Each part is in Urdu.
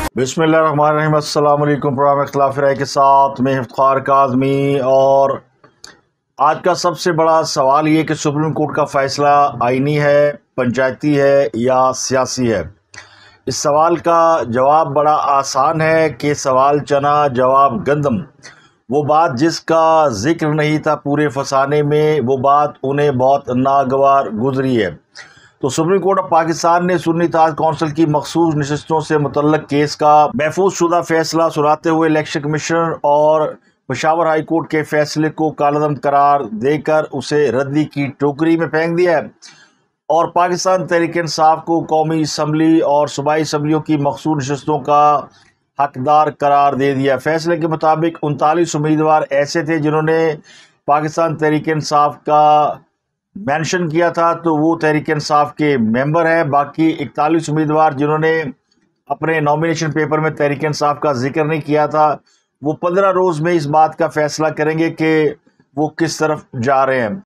बिस्मिल्लाहिर्रहमानिर्रहीम। अस्सलाम वालेकुम। प्रोग्राम इख्तिलाफ राय के साथ मैं इफ्तिखार काज़मी। और आज का सबसे बड़ा सवाल ये कि सुप्रीम कोर्ट का फ़ैसला आईनी है, पंचायती है या सियासी है। इस सवाल का जवाब बड़ा आसान है कि सवाल चना जवाब गंदम। वो बात जिसका जिक्र नहीं था पूरे फसाने में, वो बात उन्हें बहुत नागवार गुजरी है। तो सुप्रीम कोर्ट ऑफ पाकिस्तान ने सुन्नी इत्तेहाद कौंसिल की मखसूस नशिस्तों से मुतल्लक केस का महफूज शुदा फैसला सुनाते हुए इलेक्शन कमीशन और पेशावर हाई कोर्ट के फैसले को कालअदम करार देकर उसे रद्दी की टोकरी में फेंक दिया है और पाकिस्तान तहरीक इंसाफ को कौमी असम्बली और सूबाई असम्बलियों की मखसूस नशिस्तों का हकदार करार दे दिया। फैसले के मुताबिक 39 उम्मीदवार ऐसे थे जिन्होंने पाकिस्तान तहरीक इंसाफ का मेंशन किया था, तो वो तहरीक इंसाफ के मेंबर हैं। बाकी 41 उम्मीदवार जिन्होंने अपने नॉमिनेशन पेपर में तहरीक इंसाफ का जिक्र नहीं किया था, वो 15 रोज़ में इस बात का फैसला करेंगे कि वो किस तरफ जा रहे हैं।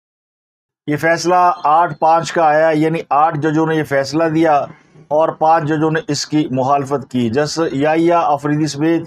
ये फैसला 8-5 का आया, यानी 8 जजों ने ये फैसला दिया और 5 जजों ने इसकी मुखालफत की। जस्टिस याहिया अफरीदी समेत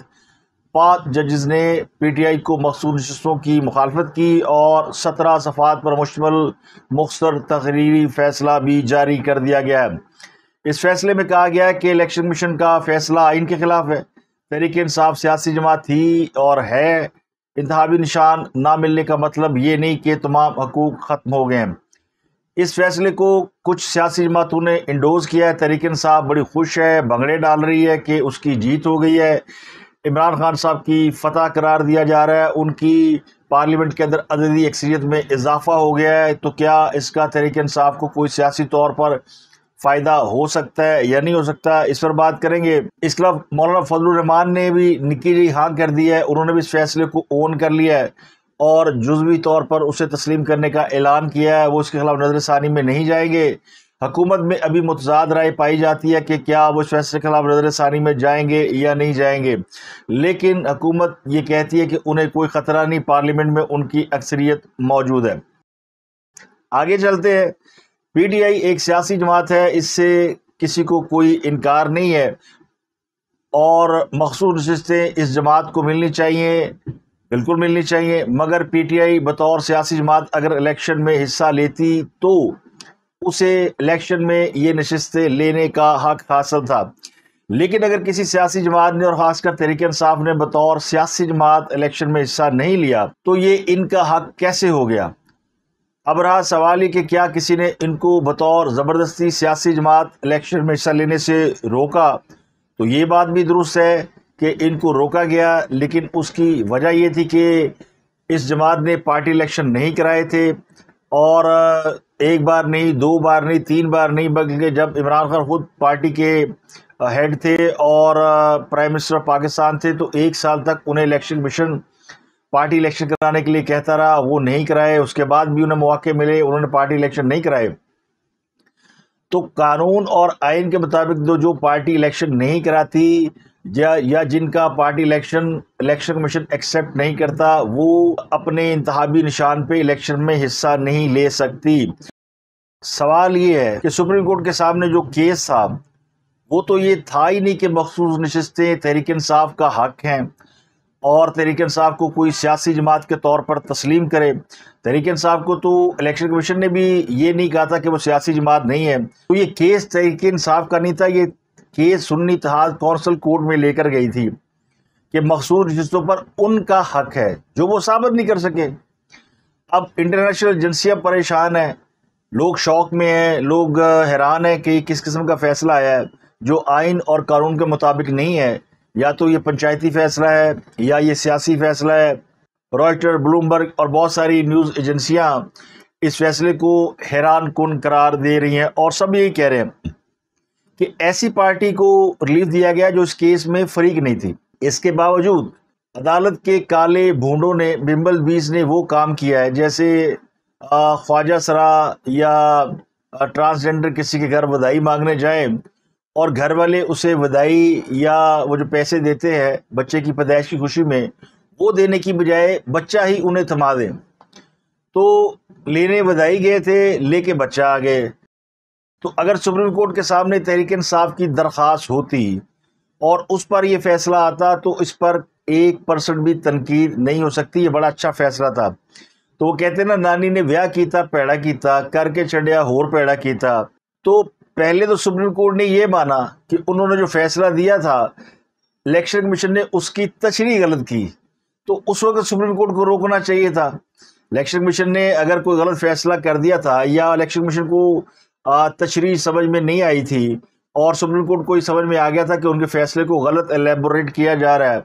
5 जजेस ने पीटीआई को मखसूस नशिस्तों की मुखालफत की और 17 सफ़ात पर मुश्तमिल मुख्तर तकरीरी फैसला भी जारी कर दिया गया है। इस फैसले में कहा गया है कि इलेक्शन कमीशन का फैसला आइन के खिलाफ है। तहरीक इंसाफ सियासी जमात थी और है। इंतखाबी निशान ना मिलने का मतलब ये नहीं कि तमाम हकूक ख़त्म हो गए हैं। इस फैसले को कुछ सियासी जमातों ने इंडोज़ किया है। तहरीक इंसाफ बड़ी खुश है, भंगड़े डाल रही है कि उसकी जीत हो गई है। इमरान खान साहब की फतह करार दिया जा रहा है, उनकी पार्लियामेंट के अंदर अददी अक्सरियत में इजाफा हो गया है। तो क्या इसका तहरीक इंसाफ को कोई सियासी तौर पर फ़ायदा हो सकता है या नहीं हो सकता, इस पर बात करेंगे। इसके अलावा मौलाना फजलुर रहमान ने भी निकी जी हाँ कर दी है। उन्होंने भी इस फैसले को ओन कर लिया है और जुज़वी तौर पर उसे तस्लीम करने का ऐलान किया है। वो इसके खिलाफ नज़रसानी में नहीं जाएंगे। हुकूमत में अभी मुतज़ाद राय पाई जाती है कि क्या वो इस फैसले के खिलाफ नज़रसानी में जाएंगे या नहीं जाएंगे, लेकिन हुकूमत ये कहती है कि उन्हें कोई ख़तरा नहीं, पार्लियामेंट में उनकी अक्सरियत मौजूद है। आगे चलते हैं। पीटीआई एक सियासी जमात है, इससे किसी को कोई इनकार नहीं है और मखसूस नशिस्तें इस जमात को मिलनी चाहिए, बिल्कुल मिलनी चाहिए। मगर पीटीआई बतौर सियासी जमात अगर इलेक्शन में हिस्सा लेती तो उसे इलेक्शन में ये नशिस्तें लेने का हक हासिल था। लेकिन अगर किसी सियासी जमात ने और ख़ासकर तहरीक इंसाफ ने बतौर सियासी जमात इलेक्शन में हिस्सा नहीं लिया तो ये इनका हक कैसे हो गया। अब रहा सवाल ये कि क्या किसी ने इनको बतौर ज़बरदस्ती सियासी जमात इलेक्शन में हिस्सा लेने से रोका। तो ये बात भी दुरुस्त है कि इनको रोका गया, लेकिन उसकी वजह ये थी कि इस जमात ने पार्टी इलेक्शन नहीं कराए थे और एक बार नहीं, 2 बार नहीं, 3 बार नहीं, बल्कि जब इमरान खान खुद पार्टी के हेड थे और प्राइम मिनिस्टर पाकिस्तान थे तो 1 साल तक उन्हें इलेक्शन कमीशन पार्टी इलेक्शन कराने के लिए कहता रहा, वो नहीं कराए। उसके बाद भी उन्हें मौके मिले, उन्होंने पार्टी इलेक्शन नहीं कराए। तो कानून और आइन के मुताबिक जो पार्टी इलेक्शन नहीं कराती या जिनका पार्टी इलेक्शन कमीशन एक्सेप्ट नहीं करता, वो अपने इंतखाबी निशान पे इलेक्शन में हिस्सा नहीं ले सकती। सवाल ये है कि सुप्रीम कोर्ट के सामने जो केस था वो तो ये था ही नहीं कि मखसूस नशिस्तें तहरीक इंसाफ का हक हैं और तहरीक इंसाफ को कोई सियासी जमात के तौर पर तस्लीम करे। तहरीक इंसाफ को तो इलेक्शन कमीशन ने भी ये नहीं कहा था कि वो सियासी जमात नहीं है। तो ये केस तहरीक इंसाफ का नहीं था, ये case Sunni Ittehad Council court में लेकर गई थी कि मखसूस नशिस्तों पर उनका हक है जो वो साबित नहीं कर सके। अब इंटरनेशनल एजेंसियाँ परेशान हैं, लोग शौक में हैं, लोग हैरान हैं कि किस किस्म का फ़ैसला आया है जो आइन और कानून के मुताबिक नहीं है। या तो ये पंचायती फ़ैसला है या ये सियासी फ़ैसला है। रॉयटर, ब्लूमबर्ग और बहुत सारी न्यूज़ एजेंसियां इस फैसले को हैरान कुन करार दे रही हैं और सब यही कह रहे हैं कि ऐसी पार्टी को रिलीफ दिया गया जो इस केस में फरीक नहीं थी। इसके बावजूद अदालत के काले भूंडों ने, बिम्बल बीस ने वो काम किया है जैसे ख्वाजा सरा या ट्रांसजेंडर किसी के घर बधाई मांगने जाए और घर वाले उसे बधाई या वो जो पैसे देते हैं बच्चे की पैदाइश की खुशी में, वो देने की बजाय बच्चा ही उन्हें थमा दें। तो लेने बधाई गए थे, लेके बच्चा आ गए। तो अगर सुप्रीम कोर्ट के सामने तहरीक इंसाफ की दरख्वास्त होती اور اس پر یہ فیصلہ آتا تو اس پر 1% بھی تنقید نہیں ہو سکتی. یہ بڑا اچھا فیصلہ تھا. تو وہ کہتے ہیں نا، نانی نے ویاہ کیتا پیڑا کیتا کر کے چڑھیا ہور پیڑا کیتا. تو پہلے تو سپریم کورٹ نے یہ مانا کہ انہوں نے جو فیصلہ دیا تھا الیکشن کمیشن نے اس کی تشریح غلط کی. تو اس وقت سپریم کورٹ کو روکنا چاہیے تھا. الیکشن کمیشن نے اگر کوئی غلط فیصلہ کر دیا تھا یا الیکشن کمیشن کو تشریح سمجھ میں نہیں آئی تھی اور سپریم کورٹ کو یہ سمجھ میں آ گیا تھا کہ ان کے فیصلے کو غلط الیبوریٹ کیا جا رہا ہے،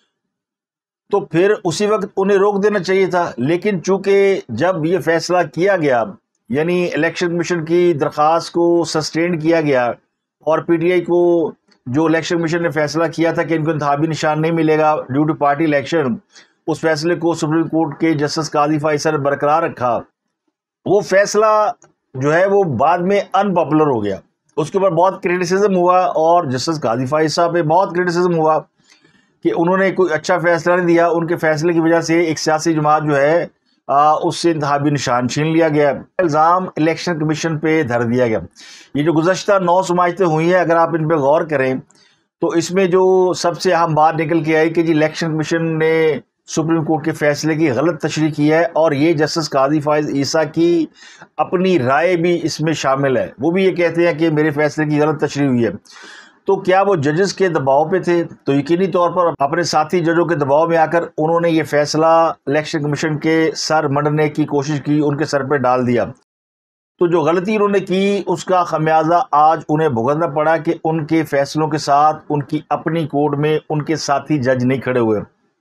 تو پھر اسی وقت انہیں روک دینا چاہیے تھا. لیکن چونکہ جب یہ فیصلہ کیا گیا، یعنی الیکشن کمیشن کی درخواست کو سسٹین کیا گیا اور پی ٹی آئی کو جو الیکشن کمیشن نے فیصلہ کیا تھا کہ ان کو انتخابی نشان نہیں ملے گا ڈیو ٹو پارٹی الیکشن، اس فیصلے کو سپریم کورٹ کے جسٹس قاضی فائز نے برقرار رکھا. وہ فیصلہ جو ہے وہ بعد میں ان پاپولر ہو گیا. اس کے اوپر بہت کریٹیسزم ہوا اور جسٹس قاضی فائز صاحب پہ بہت کریٹیسزم ہوا کہ انہوں نے کوئی اچھا فیصلہ نہیں دیا. ان کے فیصلے کی وجہ سے ایک سیاسی جماعت جو ہے اس سے انتخابی نشان چھین لیا گیا. الزام الیکشن کمیشن پہ دھر دیا گیا. یہ جو گزشتہ 9 سماجتیں ہوئی ہیں، اگر آپ ان پہ غور کریں تو اس میں جو سب سے اہم بات نکل کے آئی کہ جی الیکشن کمیشن نے سپریم کورٹ کے فیصلے کی غلط تشریح کی ہے، اور یہ جسٹس قاضی فائز عیسیٰ کی اپنی رائے بھی اس میں شامل ہے. وہ بھی یہ کہتے ہیں کہ میرے فیصلے کی غلط تشریح ہوئی ہے. تو کیا وہ ججز کے دباؤ پہ تھے؟ تو یقینی طور پر اپنے ساتھی ججوں کے دباؤ میں آ کر انہوں نے یہ فیصلہ الیکشن کمیشن کے سر منڈنے کی کوشش کی، ان کے سر پہ ڈال دیا. تو جو غلطی انہوں نے کی اس کا خمیازہ آج انہیں بھگتنا پڑا کہ ان کے فیصلوں کے ساتھ ان کی اپنی کورٹ میں ان کے ساتھی جج نہیں کھڑے ہوئے.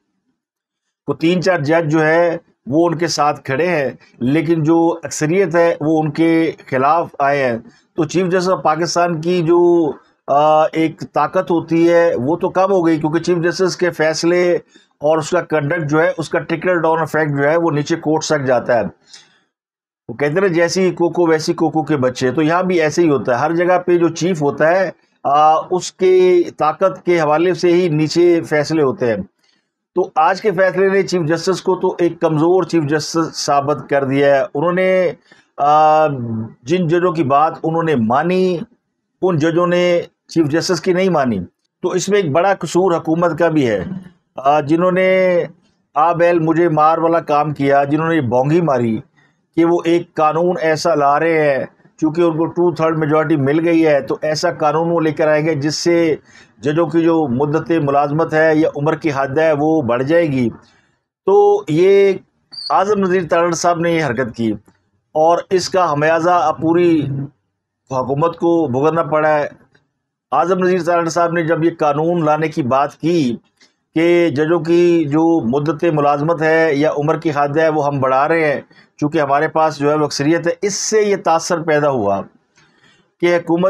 وہ 3-4 جج جو ہے وہ ان کے ساتھ کھڑے ہیں، لیکن جو اکثریت ہے وہ ان کے خلاف آئے ہیں. تو چیف جسٹس آف پاکستان کی جو ایک طاقت ہوتی ہے وہ تو کم ہو گئی، کیونکہ چیف جسٹس کے فیصلے اور اس کا کنڈکٹ جو ہے، اس کا ٹرکل ڈاؤن افیکٹ جو ہے وہ نیچے کورٹ تک جاتا ہے. وہ کہتے ہیں جیسی کوکو ویسی کوکو کے بچے. تو یہاں بھی ایسے ہی ہوتا ہے. ہر جگہ پہ جو چیف ہوتا ہے اس کے طاقت کے حوالے سے ہی نیچے فیصلے ہوتے ہیں. تو آج کے فیصلے نے چیف جسٹس کو تو ایک کمزور چیف جسٹس ثابت کر دیا ہے. انہوں نے جن ججوں کی بات انہوں نے مانی، ان ججوں نے چیف جسٹس کی نہیں مانی. تو اس میں ایک بڑا قصور حکومت کا بھی ہے، جنہوں نے بیل مجھے مار والا کام کیا، جنہوں نے یہ بونگی ماری کہ وہ ایک قانون ایسا لا رہے ہیں چونکہ ان کو 2/3 میجورٹی مل گئی ہے، تو ایسا قانون وہ لے کر آئیں گے جس سے ججوں کی جو مدت ملازمت ہے یا عمر کی حد ہے وہ بڑھ جائے گی. تو یہ اعظم نذیر تارڑ صاحب نے یہ حرکت کی اور اس کا خمیازہ پوری حکومت کو بھگتنا پڑا ہے. اعظم نذیر تارڑ صاحب نے جب یہ قانون لانے کی بات کی کہ ججوں کی جو مدت ملازمت ہے یا عمر کی حد ہے وہ ہم بڑھا رہے ہیں چونکہ ہمارے پاس جو ہے وہ اکثریت ہے، اس سے یہ تاثر پیدا ہوا کہ حکومت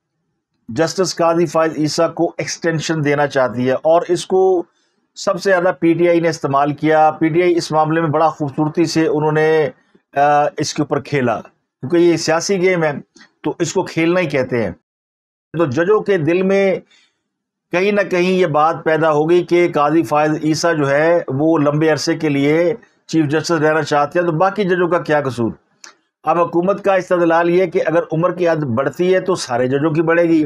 جسٹس قاضی فائز عیسیٰ کو ایکسٹینشن دینا چاہتی ہے، اور اس کو سب سے زیادہ پی ٹی آئی نے استعمال کیا. پی ٹی آئی اس معاملے میں بڑا خوبصورتی سے انہوں نے اس کے اوپر کھیلا، کیونکہ یہ سیاسی گیم ہے تو اس کو کھیلنا ہی کہتے ہیں. تو ججوں کے دل میں کہیں نہ کہیں یہ بات پیدا ہو گئی کہ قاضی فائز عیسیٰ جو ہے وہ لمبے عرصے کے لیے چیف جسٹس رہنا چاہتے ہیں، تو باقی ججوں کا کیا قصور؟ اب حکومت کا استدلال یہ کہ اگر عمر کی حد بڑھتی ہے تو سارے ججوں کی بڑھے گی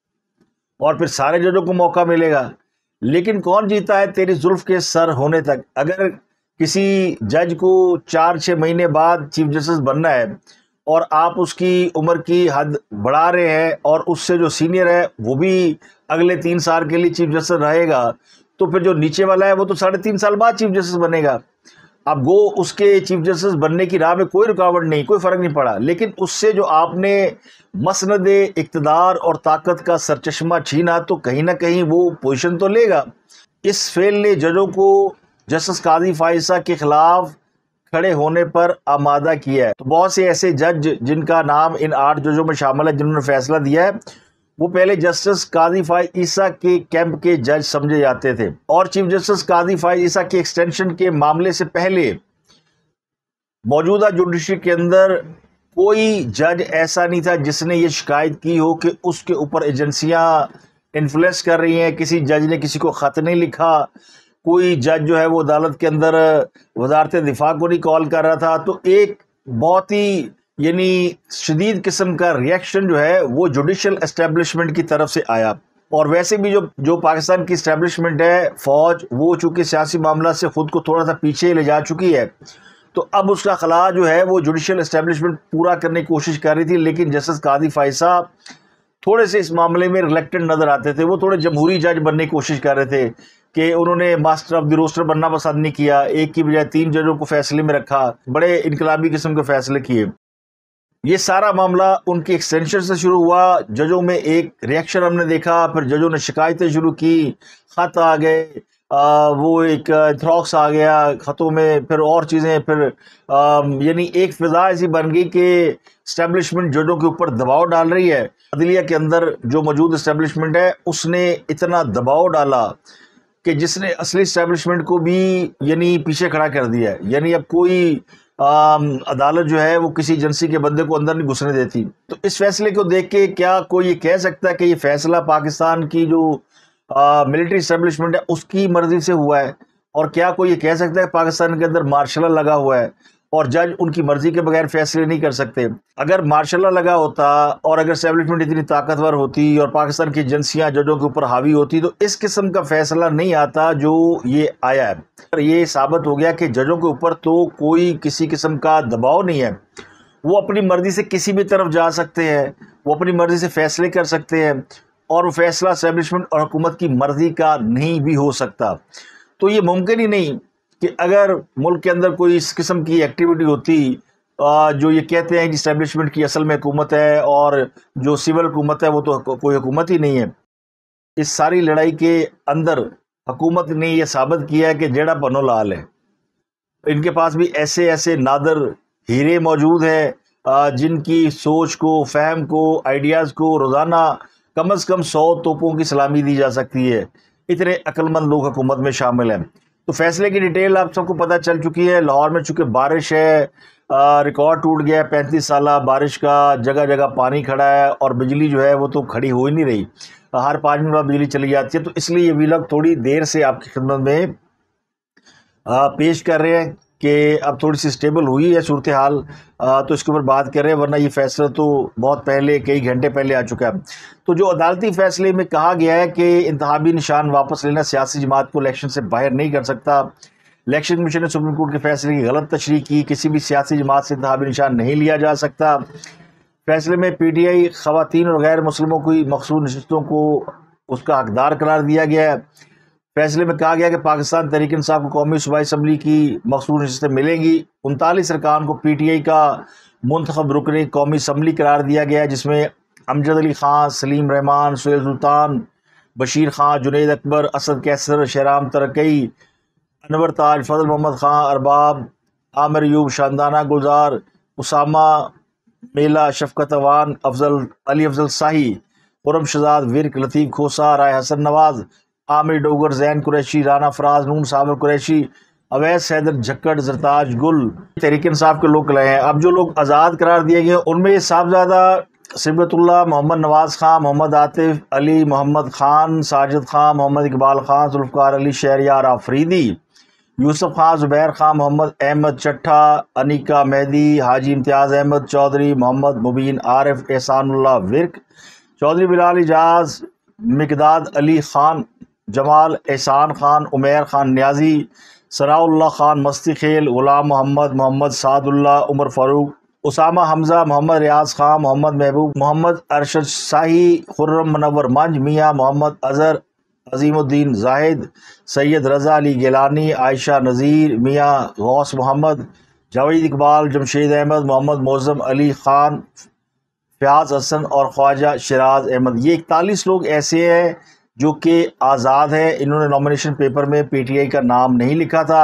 اور پھر سارے ججوں کو موقع ملے گا. لیکن کون جیتا ہے تیری زلف کے سر ہونے تک؟ اگر کسی جج کو 4-6 مہینے بعد چیف جسٹس بننا ہے اور آپ اس کی عمر کی حد بڑھا رہے ہیں اور اس سے جو سینئر ہے وہ بھی اگلے 3 سال کے لیے چیف جسٹس رہے گا، تو پھر جو نیچے والا ہے وہ تو 3.5 سال بعد چیف جسٹس بنے گا. اب گو اس کے چیف جسٹس بننے کی راہ میں کوئی رکاوٹ نہیں، کوئی فرق نہیں پڑا، لیکن اس سے جو آپ نے مسند اقتدار اور طاقت کا سرچشمہ چھینا تو کہیں نہ کہیں وہ پوزیشن تو لے گا. اس فعل نے ججوں کو جسٹس قاضی فائز کے خلاف کھڑے ہونے پر آمادہ کیا ہے. تو بہت سے ایسے جج جن کا نام ان 8 ججوں میں شامل ہے جنہوں نے فیصلہ دیا ہے، وہ پہلے جسٹس قاضی فائز عیسیٰ کے کیمپ کے جج سمجھے جاتے تھے، اور چیف جسٹس قاضی فائز عیسیٰ کے ایکسٹینشن کے معاملے سے پہلے موجودہ جوڈیشری کے اندر کوئی جج ایسا نہیں تھا جس نے یہ شکایت کی ہو کہ اس کے اوپر ایجنسیاں انفلوئنس کر رہی ہیں. کسی جج نے کسی کو خط نہیں لکھا، کوئی جج جو ہے وہ عدالت کے اندر وزارت دفاع کو نہیں کال کر رہا تھا. تو ایک بہت ہی شدید قسم کا ریئیکشن جو ہے وہ جوڈیشل اسٹیبلشمنٹ کی طرف سے آیا. اور ویسے بھی جو پاکستان کی اسٹیبلشمنٹ ہے فوج، وہ چونکہ سیاسی معاملات سے خود کو تھوڑا سا پیچھے لے جا چکی ہے، تو اب اس کا خلا جو ہے وہ جوڈیشل اسٹیبلشمنٹ پورا کرنے کی کوشش کر رہی تھی، لیکن جسٹس قاضی فائز صاحب تھوڑے سے اس معاملے میں ریلیکٹنٹ نظر آتے تھے۔ وہ تھوڑے جمہوری جج بننے کی کوشش کر رہے تھے کہ انہوں نے ماسٹر آف دی روسٹر بننا پسند نہیں کیا، ایک کی بجائے 3 ججوں کو فیصلے میں رکھا، بڑے انقلابی قسم کے فیصلے کیے۔ یہ سارا معاملہ ان کی ایکسٹینشن سے شروع ہوا، ججوں میں ایک ریئیکشن ہم نے دیکھا، پھر ججوں نے شکایتیں شروع کی، خط آ گئے، وہ ایک انتھراکس آ گیا خطوں میں، پھر اور چیزیں، پھر یعنی ایک فضا ایسی بن گئی کہ اسٹیبلشمنٹ ججوں کے اوپر دباؤ ڈال رہی ہے۔ عدلیہ کے اندر جو موجود اسٹیبلشمنٹ ہے اس نے اتنا دباؤ ڈالا کہ جس نے اصلی اسٹیبلشمنٹ کو بھی یعنی پیچھے کھڑا کر دیا ہے۔ یعنی اب کوئی عدالت جو ہے وہ کسی ایجنسی کے بندے کو اندر نہیں گھسنے دیتی۔ تو اس فیصلے کو دیکھ کے کیا کوئی یہ کہہ سکتا ہے کہ یہ فیصلہ پاکستان کی جو ملٹری اسٹیبلشمنٹ ہے اس کی مرضی سے ہوا ہے؟ اور کیا کوئی یہ کہہ سکتا ہے کہ پاکستان کے اندر مارشل لا لگا ہوا ہے اور جج ان کی مرضی کے بغیر فیصلے نہیں کر سکتے؟ اگر مارشل لا لگا ہوتا اور اگر اسٹیبلشمنٹ اتنی طاقتور ہوتی اور پاکستان کی ایجنسیاں ججوں کے اوپر حاوی ہوتی تو اس قسم کا فیصلہ نہیں آتا جو یہ آیا ہے۔ یہ ثابت ہو گیا کہ ججوں کے اوپر تو کوئی کسی قسم کا دباؤ نہیں ہے، وہ اپنی مرضی سے کسی بھی طرف جا سکتے ہیں، وہ اپنی مرضی سے فیصلے کر سکتے ہیں، اور وہ فیصلہ اسٹیبلشمنٹ اور حکومت کی مرضی کا نہیں بھی ہو سکتا۔ تو یہ ممکن ہی نہیں کہ اگر ملک کے اندر کوئی اس قسم کی ایکٹیویٹی ہوتی جو یہ کہتے ہیں کہ اسٹیبلشمنٹ کی اصل میں حکومت ہے اور جو سول حکومت ہے وہ تو کوئی حکومت ہی نہیں ہے۔ اس ساری لڑائی کے اندر حکومت نے یہ ثابت کیا ہے کہ جیڑا پنو لال ہے، ان کے پاس بھی ایسے ایسے نادر ہیرے موجود ہیں جن کی سوچ کو، فہم کو، آئیڈیاز کو روزانہ کم از کم 100 توپوں کی سلامی دی جا سکتی ہے۔ اتنے عقل مند لوگ حکومت میں شامل ہیں۔ تو فیصلے کی ڈیٹیل آپ سب کو پتہ چل چکی ہے۔ لاہور میں چونکہ بارش ہے، ریکارڈ ٹوٹ گیا 35 سالہ بارش کا، جگہ جگہ پانی کھڑا ہے اور بجلی جو ہے وہ تو کھڑی ہو ہی نہیں رہی، ہر 5 منٹ بعد بجلی چلی جاتی ہے۔ تو اس لیے یہ ویلاگ تھوڑی دیر سے آپ کی خدمت میں پیش کر رہے ہیں کہ اب تھوڑی سی سٹیبل ہوئی ہے صورتحال، تو اس کے اوپر بات کر رہے ہیں، ورنہ یہ فیصلہ تو بہت پہلے، کئی گھنٹے پہلے آ چکا ہے۔ تو جو عدالتی فیصلے میں کہا گیا ہے کہ انتخابی نشان واپس لینا سیاسی جماعت کو الیکشن سے باہر نہیں کر سکتا، الیکشن کمیشن نے سپریم کورٹ کے فیصلے کی غلط تشریح کی، کسی بھی سیاسی جماعت سے انتخابی نشان نہیں لیا جا سکتا۔ فیصلے میں پی ٹی آئی خواتین اور غیر مسلموں کی مخصوص نشستوں کو اس کا حقدار قرار دیا گیا ہے۔ فیصلے میں کہا گیا کہ پاکستان تحریک انصاف کو قومی صوبائی اسمبلی کی مخصوص نشستیں ملیں گی۔ 39 ارکان کو پی ٹی آئی کا منتخب رکن قومی اسمبلی قرار دیا گیا ہے، جس میں امجد علی خان، سلیم رحمان، سہیل سلطان، بشیر خان، جنید اکبر، اسد کیسر، شہرام ترکی، انور تاج، فضل محمد خان، ارباب، عامر ایوب، شاندانہ گلزار، اسامہ میلا، شفقت اوان، علی افضل شاہی، خرم شہزاد، ورک، لطیف کھوسا، رائے حسن نواز، عامر ڈوگر، زین قریشی، رانا فراز، نون صابر قریشی، اویس حیدر جھکڑ، زرتاج گل، تحریک انصاف کے لوگ لائے ہیں۔ اب جو لوگ آزاد قرار دیے گئے ان میں صاحبزادہ صبغت اللہ، محمد نواز خان، محمد عاطف علی، محمد خان، ساجد خان، محمد اقبال خان، ذوالفقار علی شہریار آفریدی، یوسف خان، زبیر خان، محمد احمد چٹھا، انیکا مہدی، حاجی امتیاز احمد چودھری، محمد مبین عارف، احسان اللہ ورک، چودھری بلال اعجاز، مقداد علی خان، جمال احسان خان، عمیر خان نیازی، ثناء اللہ خان مستی خیل، غلام محمد، محمد سعد اللہ، عمر فاروق، اسامہ حمزہ، محمد ریاض خان، محمد محبوب، محمد ارشد شاہی، خرم منور منج، میاں محمد اظہر، عظیم الدین زاہد، سید رضا علی گیلانی، عائشہ نذیر، میاں غوث محمد، جاوید اقبال، جمشید احمد، محمد معظم علی خان، فیاض حسن اور خواجہ شیراز احمد۔ یہ 41 لوگ ایسے ہیں جو کہ آزاد ہیں۔ انہوں نے نامینیشن پیپر میں پی ٹی آئی کا نام نہیں لکھا تھا۔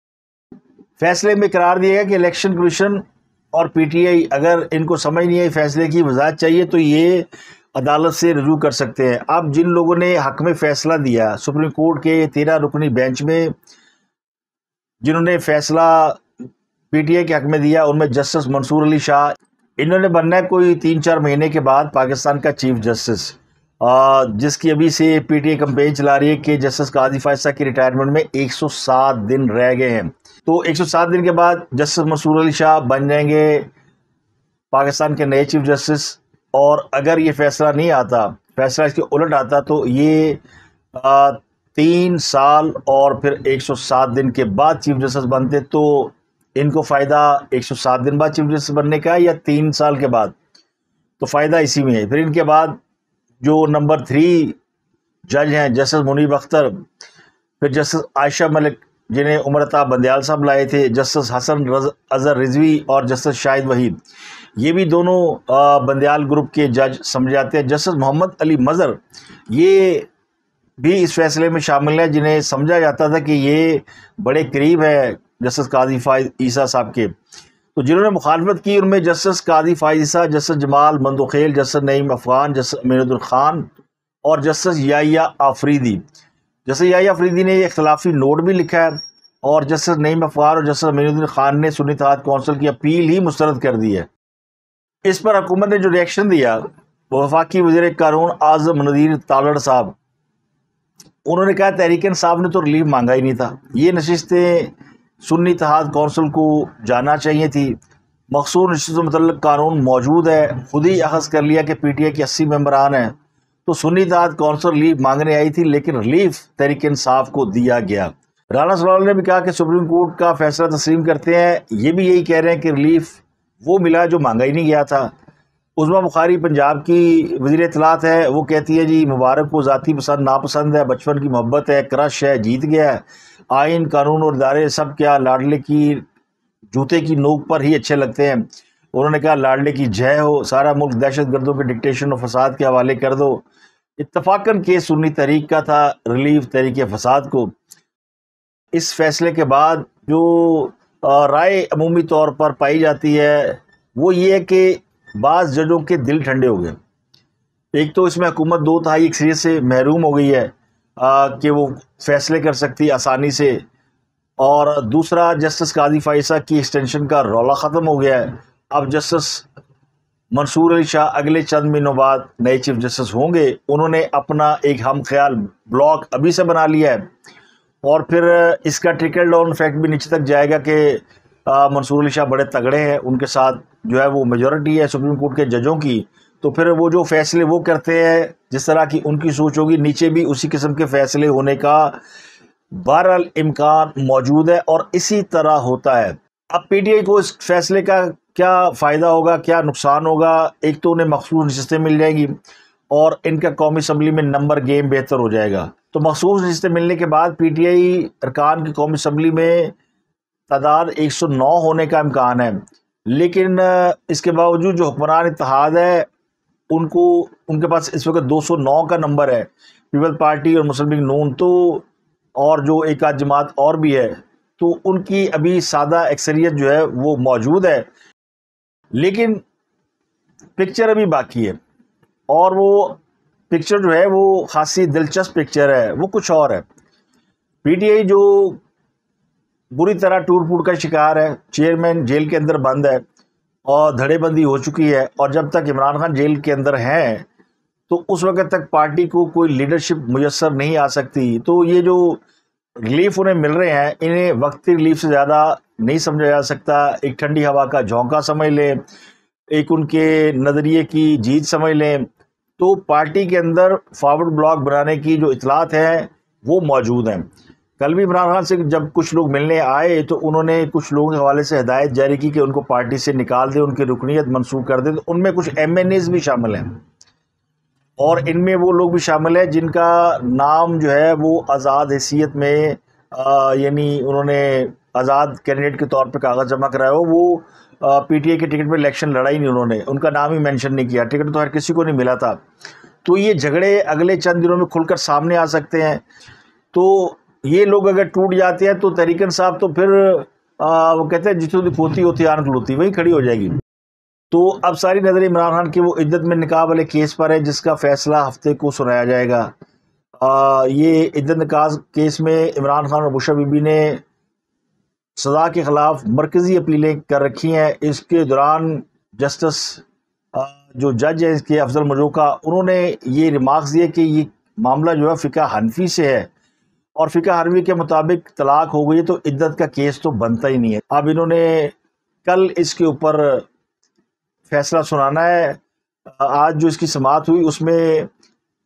فیصلے میں قرار دیا گیا کہ الیکشن کمیشن اور پی ٹی آئی اگر ان کو سمجھ نہیں آئی، فیصلے کی وضاحت چاہیے تو یہ عدالت سے رجوع کر سکتے ہیں۔ اب جن لوگوں نے حق میں فیصلہ دیا سپریم کورٹ کے 13 رکنی بینچ میں، جنہوں نے فیصلہ پی ٹی آئی کے حق میں دیا، ان میں جسٹس منصور علی شاہ، انہوں نے بننا ہے کوئی 3-4 مہینے کے بعد پاکستان کا چیف جسٹس، جس کی ابھی سے پی ٹی آئی کمپین چلا رہی ہے کہ جسٹس قاضی فائز صاحب کی ریٹائرمنٹ میں 107 دن رہ گئے ہیں۔ تو 107 دن کے بعد جسٹس منصور علی شاہ بن جائیں گے پاکستان کے نئے چیف جسٹس، اور اگر یہ فیصلہ نہیں آتا فیصلہ اس کے الٹ آتا تو یہ 3 سال اور پھر 107 دن کے بعد چیف جسٹس بنتے، تو ان کو فائدہ 107 دن بعد چیف جسٹس بننے کا یا 3 سال کے بعد؟ تو فائدہ اسی میں ہے۔ پھر ان کے بعد جو نمبر 3 جج ہیں جسٹس منیب اختر، پھر جسٹس عائشہ ملک جنہیں عمر عطا بندیال صاحب لائے تھے، جسٹس حسن اظہر رضوی اور جسٹس شاہد وحید، یہ بھی دونوں بندیال گروپ کے جج سمجھے جاتے ہیں۔ جسٹس محمد علی مظہر یہ بھی اس فیصلے میں شامل ہے، جنہیں سمجھا جاتا تھا کہ یہ بڑے قریب ہے جسٹس قاضی فائز عیسیٰ صاحب کے، تو جنہوں نے مخالفت کی ان میں Justice Qazi Faez Isa, Justice Jamal Mandokhail, Justice Naeem Afghan, Justice Amin Ulkhan اور جسٹس یحییٰ آفریدی۔ جسٹس یحییٰ آفریدی نے یہ اختلافی نوٹ بھی لکھا ہے، اور جسٹس نعیم افغان اور جسٹس امین الخان نے سنی اتحاد کونسل کی اپیل ہی مسترد کر دی ہے۔ اس پر حکومت نے جو ریئیکشن دیا، وہ وفاقی وزیر قانون اعظم نذیر تالڑ صاحب، انہوں نے کہا تحریک انصاف نے تو ریلیف مانگا ہی نہیں تھا، یہ نشستیں سنی اتحاد کونسل کو جانا چاہیے تھی، مخصوص نشست سے متعلق قانون موجود ہے، خود ہی اخذ کر لیا کہ پی ٹی آئی کے 80 ممبران ہیں، تو سنی اتحاد کونسل ریلیف مانگنے آئی تھی، لیکن ریلیف تحریک انصاف کو دیا گیا۔ رانا سلوال نے بھی کہا کہ سپریم کورٹ کا فیصلہ تسلیم کرتے ہیں، یہ بھی یہی کہہ رہے ہیں کہ ریلیف وہ ملا جو مانگا ہی نہیں گیا تھا۔ عظمیٰ بخاری پنجاب کی وزیر اطلاعات ہے، وہ کہتی ہے جی مبارک کو ذاتی پسند ناپسند ہے، بچپن کی محبت ہے، کرش ہے، جیت گیا ہے، آئین قانون اور ادارے سب کیا لاڈلے کی جوتے کی نوک پر ہی اچھے لگتے ہیں۔ انہوں نے کہا لاڈلے کی جے ہو، سارا ملک دہشت گردوں کے ڈکٹیشن اور فساد کے حوالے کر دو۔ اتفاقاً کیس سنی تحریک کا تھا، ریلیف تحریک فساد کو۔ اس فیصلے کے بعد جو رائے عمومی طور پر پائی جاتی ہے وہ یہ ہے کہ بعض ججوں کے دل ٹھنڈے ہو گئے۔ ایک تو اس میں حکومت 2/3 اکثریت سے محروم ہو گئی ہے کہ وہ فیصلے کر سکتی آسانی سے، اور دوسرا جسٹس قاضی فائز کی ایکسٹینشن کا رولا ختم ہو گیا ہے۔ اب جسٹس منصور علی شاہ اگلے چند مہینوں بعد نئے چیف جسٹس ہوں گے، انہوں نے اپنا ایک ہم خیال بلاک ابھی سے بنا لیا ہے، اور پھر اس کا ٹرکل ڈاؤن افیکٹ بھی نیچے تک جائے گا کہ منصور علی شاہ بڑے تگڑے ہیں، ان کے ساتھ جو ہے وہ میجورٹی ہے سپریم کورٹ کے ججوں کی، تو پھر وہ جو فیصلے وہ کرتے ہیں جس طرح کی ان کی سوچ ہوگی، نیچے بھی اسی قسم کے فیصلے ہونے کا بہرحال امکان موجود ہے، اور اسی طرح ہوتا ہے۔ اب پی ٹی آئی کو اس فیصلے کا کیا فائدہ ہوگا، کیا نقصان ہوگا؟ ایک تو انہیں مخصوص نشستیں مل جائیں گی، اور ان کا قومی اسمبلی میں نمبر گیم بہتر ہو جائے گا۔ تو مخصوص نشستیں ملنے کے بعد پی ٹی آئی ارکان کی قومی اسمبلی میں تعداد 109 ہونے کا امکان ہے، لیکن اس کے باوجود جو حکمران اتحاد ہے ان کے پاس اس وقت 209 کا نمبر ہے، پیپل پارٹی اور مسلم لیگ نون تو، اور جو ایک آدھ جماعت اور بھی ہے، تو ان کی ابھی سادہ اکثریت جو ہے وہ موجود ہے، لیکن پکچر ابھی باقی ہے، اور وہ پکچر جو ہے وہ خاصی دلچسپ پکچر ہے، وہ کچھ اور ہے۔ پی ٹی آئی جو بری طرح ٹوٹ پھوٹ کا شکار ہے، چیئرمین جیل کے اندر بند ہے اور دھڑے بندی ہو چکی ہے، اور جب تک عمران خان جیل کے اندر ہیں تو اس وقت تک پارٹی کو کوئی لیڈرشپ میسر نہیں آ سکتی، تو یہ جو ریلیف انہیں مل رہے ہیں انہیں وقتی ریلیف سے زیادہ نہیں سمجھا جا سکتا، ایک ٹھنڈی ہوا کا جھونکا سمجھ لیں، ایک ان کے نظریے کی جیت سمجھ لیں۔ تو پارٹی کے اندر فارورڈ بلاک بنانے کی جو اطلاعات ہیں وہ موجود ہیں۔ کل بھی عمران خان سے جب کچھ لوگ ملنے آئے تو انہوں نے کچھ لوگوں کے حوالے سے ہدایت جاری کی کہ ان کو پارٹی سے نکال دیں، ان کی رکنیت منسوخ کر دیں، تو ان میں کچھ ایم این ایز بھی شامل ہیں، اور ان میں وہ لوگ بھی شامل ہیں جن کا نام جو ہے وہ آزاد حیثیت میں یعنی انہوں نے آزاد کینڈیڈیٹ کے طور پہ کاغذ جمع کرایا ہو، وہ پی ٹی آئی کے ٹکٹ پہ الیکشن لڑا ہی نہیں، انہوں نے ان کا نام ہی مینشن نہیں کیا، ٹکٹ تو ہر کسی کو نہیں ملا تھا۔ تو یہ جھگڑے اگلے چند دنوں میں کھل کر سامنے آ سکتے ہیں، تو یہ لوگ اگر ٹوٹ جاتے ہیں تو تحریک انصاف تو پھر وہ کہتے ہیں جتوں دی کھوتی ہوتی آنکھ لوتی وہیں کھڑی ہو جائے گی۔ تو اب ساری نظر عمران خان کے وہ عدت میں نکاح والے کیس پر ہے جس کا فیصلہ ہفتے کو سنایا جائے گا۔ یہ عدت نکاح کیس میں عمران خان اور بشرا بی بی نے سزا کے خلاف مرکزی اپیلیں کر رکھی ہیں۔ اس کے دوران جسٹس جو جج ہے اس کے افضل مجوکا، انہوں نے یہ ریمارکس دیے کہ یہ معاملہ جو ہے فقہ حنفی سے ہے، اور فقہ حنفی کے مطابق طلاق ہو گئی تو عدت کا کیس تو بنتا ہی نہیں ہے۔ اب انہوں نے کل اس کے اوپر فیصلہ سنانا ہے۔ آج جو اس کی سماعت ہوئی اس میں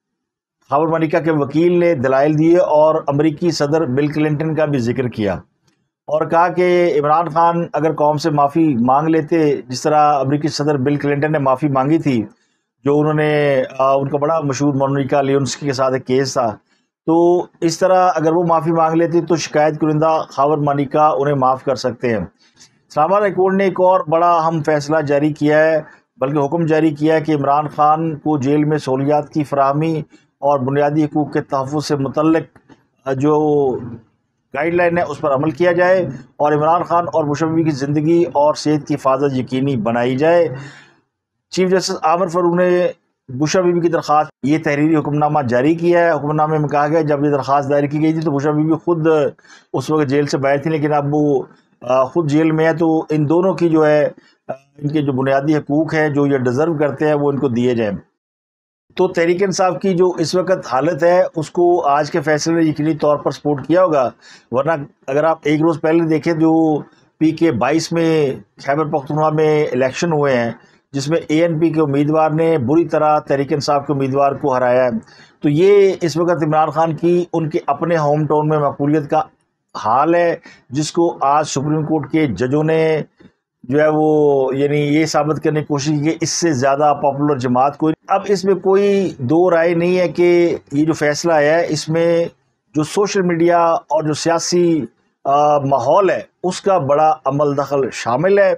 خاور ملکہ کے وکیل نے دلائل دیے اور امریکی صدر بل کلنٹن کا بھی ذکر کیا اور کہا کہ عمران خان اگر قوم سے معافی مانگ لیتے، جس طرح امریکی صدر بل کلنٹن نے معافی مانگی تھی، جو انہوں نے ان کا بڑا مشہور مونیکا لیونسکی کے ساتھ ایک کیس تھا، تو اس طرح اگر وہ معافی مانگ لیتے تو شکایت کنندہ خاور ملکہ انہیں معاف کر سکتے ہیں۔ اسلام آباد ہائی کورٹ نے ایک اور بڑا اہم فیصلہ جاری کیا ہے، بلکہ حکم جاری کیا ہے کہ عمران خان کو جیل میں سہولیات کی فراہمی اور بنیادی حقوق کے تحفظ سے متعلق جو گائیڈ لائن ہے اس پر عمل کیا جائے اور عمران خان اور بشرا بی بی کی زندگی اور صحت کی حفاظت یقینی بنائی جائے۔ چیف جسٹس عامر فاروق نے بشرا بی بی کی درخواست یہ تحریری حکم نامہ جاری کیا ہے۔ حکم نامے میں کہا گیا جب یہ درخواست دائر کی گئی تھی تو بشرا بی بی خود اس وقت جیل سے باہر تھی، لیکن اب وہ خود جیل میں ہے، تو ان دونوں کی جو ہے ان کے جو بنیادی حقوق ہیں جو یہ ڈیزرو کرتے ہیں وہ ان کو دیے جائیں۔ تو تحریک انصاف کی جو اس وقت حالت ہے اس کو آج کے فیصلے نے یقینی طور پر سپورٹ کیا ہوگا، ورنہ اگر آپ ایک روز پہلے دیکھیں جو PK-22 میں خیبر پختونخوا میں الیکشن ہوئے ہیں، جس میں ANP کے امیدوار نے بری طرح تحریک انصاف کے امیدوار کو ہرایا ہے، تو یہ اس وقت عمران خان کی ان کے اپنے ہوم ٹاؤن میں مقبولیت کا حال ہے، جس کو آج سپریم کورٹ کے ججوں نے جو ہے وہ یعنی یہ ثابت کرنے کی کوشش کی کہ اس سے زیادہ پاپولر جماعت کوئی۔ اب اس میں کوئی دو رائے نہیں ہے کہ یہ جو فیصلہ آیا ہے اس میں جو سوشل میڈیا اور جو سیاسی ماحول ہے اس کا بڑا عمل دخل شامل ہے۔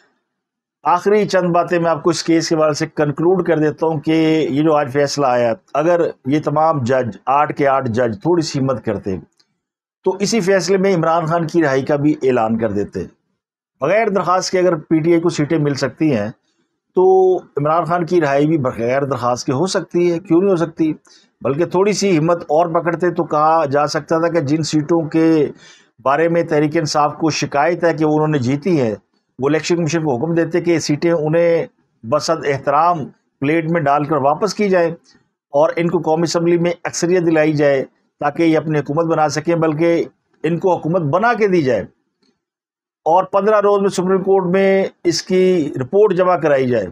آخری چند باتیں میں آپ کو اس کیس کے بارے سے کنکلوڈ کر دیتا ہوں کہ یہ جو آج فیصلہ آیا ہے، اگر یہ تمام جج 8 کے 8 جج تھوڑی سی ہمت کرتے تو اسی فیصلے میں عمران خان کی رہائی کا بھی اعلان کر دیتے۔ بغیر درخواست کے اگر PTI کو سیٹیں مل سکتی ہیں تو عمران خان کی رہائی بھی بغیر درخواست کے ہو سکتی ہے، کیوں نہیں ہو سکتی؟ بلکہ تھوڑی سی ہمت اور پکڑتے تو کہا جا سکتا تھا کہ جن سیٹوں کے بارے میں تحریک انصاف کو شکایت ہے کہ وہ انہوں نے جیتی ہے، وہ الیکشن کمیشن کو حکم دیتے کہ سیٹیں انہیں بصد احترام پلیٹ میں ڈال کر واپس کی جائیں اور ان کو قومی اسمبلی میں اکثریت دلائی جائے تاکہ یہ اپنی حکومت بنا سکیں، بلکہ ان کو حکومت بنا کے دی جائے اور 15 روز میں سپریم کورٹ میں اس کی رپورٹ جمع کرائی جائے۔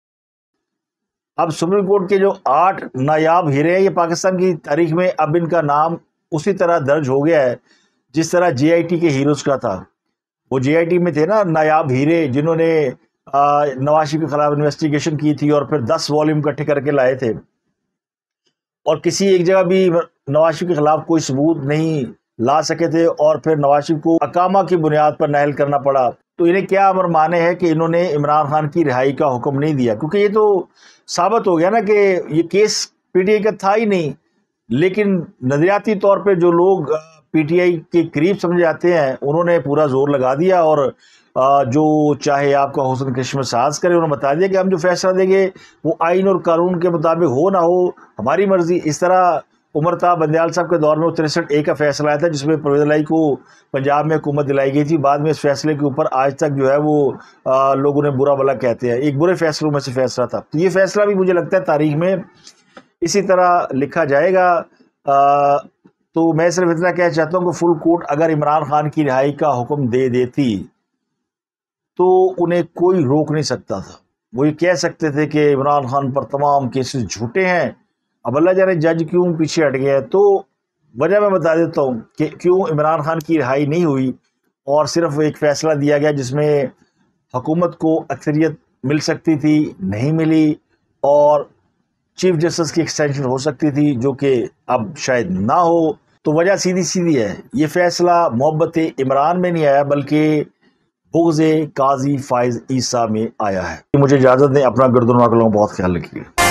اب سپریم کورٹ کے جو 8 نایاب ہیرے ہیں یہ پاکستان کی تاریخ میں اب ان کا نام اسی طرح درج ہو گیا ہے جس طرح JIT کے ہیروز کا تھا۔ وہ JIT میں تھے نا نایاب ہیرے جنہوں نے نواز شریف کے خلاف انویسٹیگیشن کی تھی اور پھر 10 والیوم اکٹھے کر کے لائے تھے اور کسی ایک جگہ بھی نواز شریف کے خلاف کوئی ثبوت نہیں لا سکے تھے اور پھر نواز شریف کو اقامہ کی بنیاد پر نااہل کرنا پڑا۔ تو انہیں کیا امر مانے ہے کہ انہوں نے عمران خان کی رہائی کا حکم نہیں دیا، کیونکہ یہ تو ثابت ہو گیا نا کہ یہ کیس PTI کا تھا ہی نہیں، لیکن نظریاتی طور پہ جو لوگ PTI کے قریب سمجھے جاتے ہیں انہوں نے پورا زور لگا دیا اور جو چاہے آپ کا حسن کشم ساز کرے انہوں نے بتا دیا کہ ہم جو فیصلہ دیں گے وہ آئین اور قانون کے مطابق ہو نہ ہو ہماری مرضی۔ اس طرح عمر تا بندیال صاحب کے دور میں 63A کا فیصلہ آیا تھا جس میں پرویز الہی کو پنجاب میں حکومت دلائی گئی تھی، بعد میں اس فیصلے کے اوپر آج تک جو ہے وہ لوگوں نے برا بھلا کہتے ہیں، ایک برے فیصلوں میں سے فیصلہ تھا۔ تو یہ فیصلہ بھی مجھے لگتا ہے تاریخ میں اسی طرح لکھا جائے گا۔ تو میں صرف اتنا کہنا چاہتا ہوں کہ فل کورٹ اگر عمران خان کی رہائی کا حکم دے دیتی تو انہیں کوئی روک نہیں سکتا تھا، وہ یہ کہہ سکتے تھے کہ عمران خان پر تمام کیسز جھوٹے ہیں۔ اب اللہ جانے جج کیوں پیچھے ہٹ گیا ہے، تو وجہ میں بتا دیتا ہوں کہ کیوں عمران خان کی رہائی نہیں ہوئی اور صرف ایک فیصلہ دیا گیا جس میں حکومت کو اکثریت مل سکتی تھی، نہیں ملی، اور چیف جسٹس کی ایکسٹینشن ہو سکتی تھی جو کہ اب شاید نہ ہو۔ تو وجہ سیدھی سیدھی ہے، یہ فیصلہ محبت عمران میں نہیں آیا بلکہ بغض قاضی فائز عیسیٰ میں آیا ہے۔ مجھے اجازت دیں، اپنا گردن واقع لوگوں بہت خیال رکھیے۔